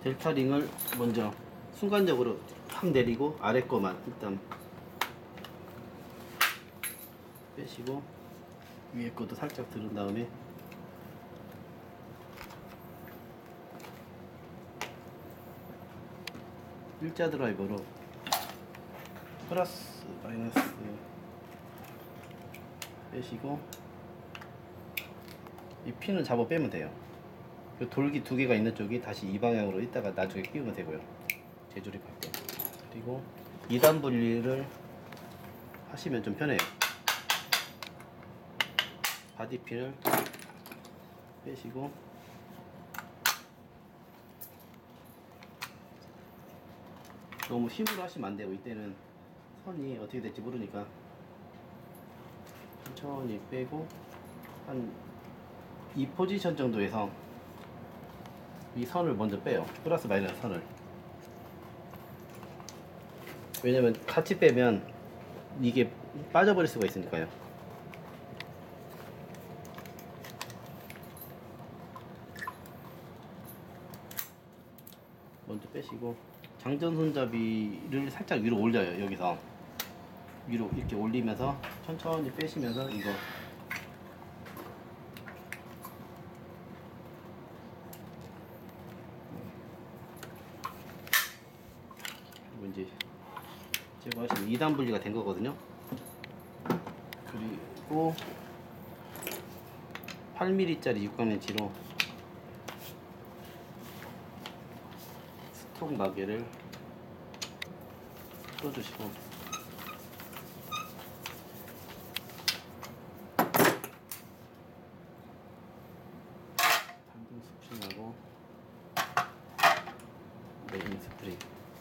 델타링을 먼저 순간적으로 확 내리고 아래 거만 일단 빼시고 위에 것도 살짝 들은 다음에 일자 드라이버로 플러스 마이너스 빼시고 이 핀은 잡아 빼면 돼요. 그 돌기 두 개가 있는 쪽이 다시 이 방향으로 이따가 나중에 끼우면 되고요. 재조립할 때. 그리고 2단 분리를 하시면 좀 편해요. 바디핀을 빼시고 너무 힘으로 하시면 안 되고 이때는 선이 어떻게 될지 모르니까 천천히 빼고 한 이 포지션 정도에서 이 선을 먼저 빼요. 플러스 마이너스 선을. 왜냐면 같이 빼면 이게 빠져버릴 수가 있으니까요. 먼저 빼시고 장전 손잡이를 살짝 위로 올려요. 여기서 위로 이렇게 올리면서 천천히 빼시면서 이거 이제 제거하시면 2단 분리가 된 거거든요. 그리고 8mm짜리 육각렌치로 스톡 마개를 풀어주시고 당근 스프링하고 메인 스프링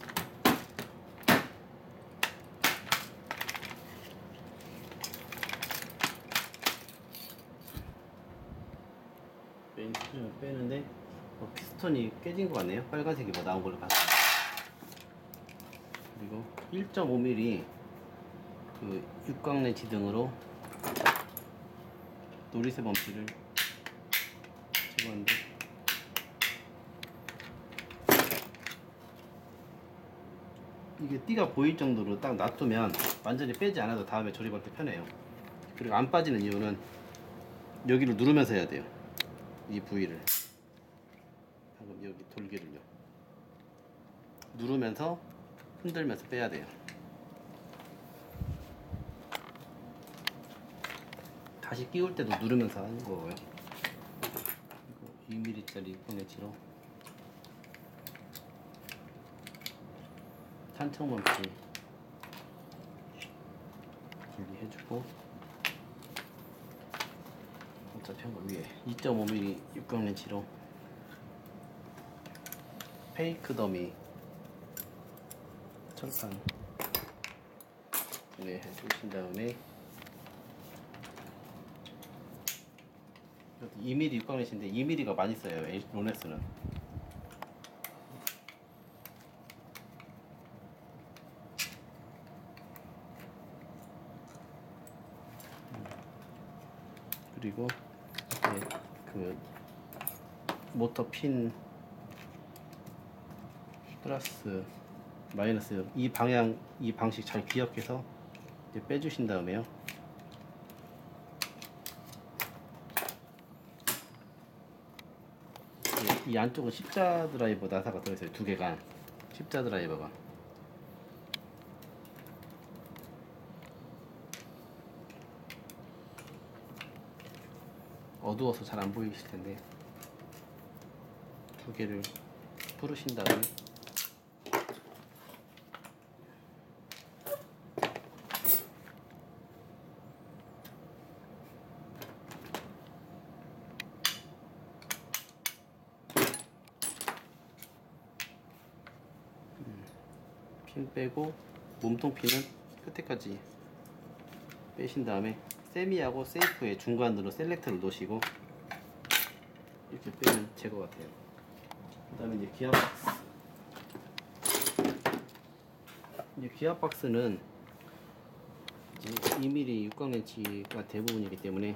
메인 스프링을 빼는데 피스톤이 깨진 것 같네요. 빨간색이 뭐 나온 걸로 봤어요. 그리고 1.5mm 그 육각렌치 등으로 노리쇠 범피를 제거하는데 이게 띠가 보일 정도로 딱 놔두면 완전히 빼지 않아도 다음에 조립할 때 편해요. 그리고 안 빠지는 이유는 여기를 누르면서 해야 돼요. 이 부위를 방금 여기 돌기를요 누르면서 흔들면서 빼야 돼요. 다시 끼울 때도 누르면서 하는 거고요. 그리고 2mm짜리 육각렌치로 탄청범피 분리해주고 어차피 한 거 위에 2.5mm 육각렌치로 페이크 더미 철판 분해해주신 다음에 2mm 육각렌치인데 2mm가 많이 써요. 로네스는. 그리고 그 모터 핀 플러스 마이너스 이 방향 이 방식 잘 기억해서 이제 빼주신 다음에요. 이 안쪽은 십자 드라이버 나사가 들어있어요. 두 개가 십자 드라이버가. 어두워서 잘 안 보이실 텐데 두 개를 풀으신 다음에 핀 빼고 몸통 핀은 끝에까지 빼신 다음에 세미하고 세이프의 중간으로 셀렉터를 놓으시고 이렇게 빼면 제거 같아요. 그 다음에 이제 기압 박스. 이제 기압 박스는 이제 2mm 육각렌치가 대부분이기 때문에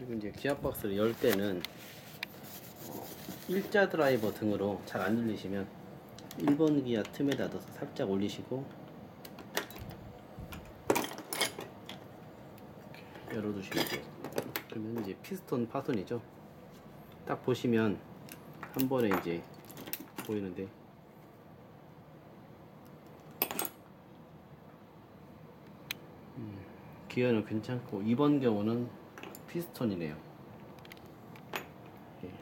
그리고 이제 기어박스를 열 때는 일자 드라이버 등으로 잘 안 눌리시면 1번 기어 틈에다 넣어서 살짝 올리시고 열어두시면 돼요. 그러면 이제 피스톤 파손이죠. 딱 보시면 한 번에 이제 보이는데 기어는 괜찮고 이번 경우는 피스톤이네요. 예.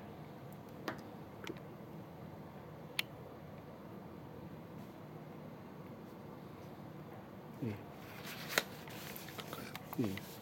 예. 예.